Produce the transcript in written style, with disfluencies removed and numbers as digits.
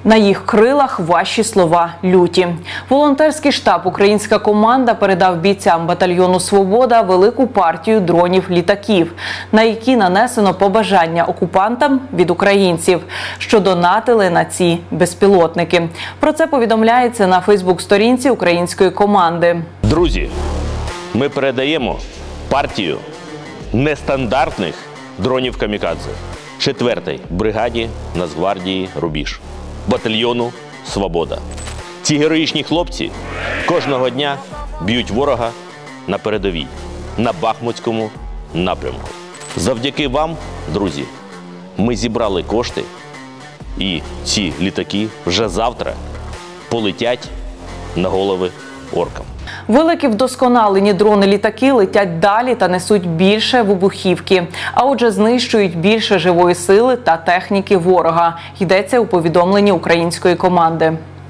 На їх крилах ваші слова люті. Волонтерський штаб «Українська команда» передав бійцям батальйону «Свобода» велику партію дронів-літаків, на які нанесено побажання окупантам від українців, що донатили на ці безпілотники. Про це повідомляється на фейсбук-сторінці «Української команди». Друзі, ми передаємо партію нестандартних дронів «Камікадзе» 4-й бригаді Нацгвардії «Рубіж», батальйону «Свобода». Ці героїчні хлопці кожного дня б'ють ворога на передовій, на Бахмутському напрямку. Завдяки вам, друзі, ми зібрали кошти, і ці літаки вже завтра полетять на голови оркам. Великі вдосконалені дрони-літаки летять далі та несуть більше вибухівки, а отже знищують більше живої сили та техніки ворога, йдеться у повідомленні «Української команди».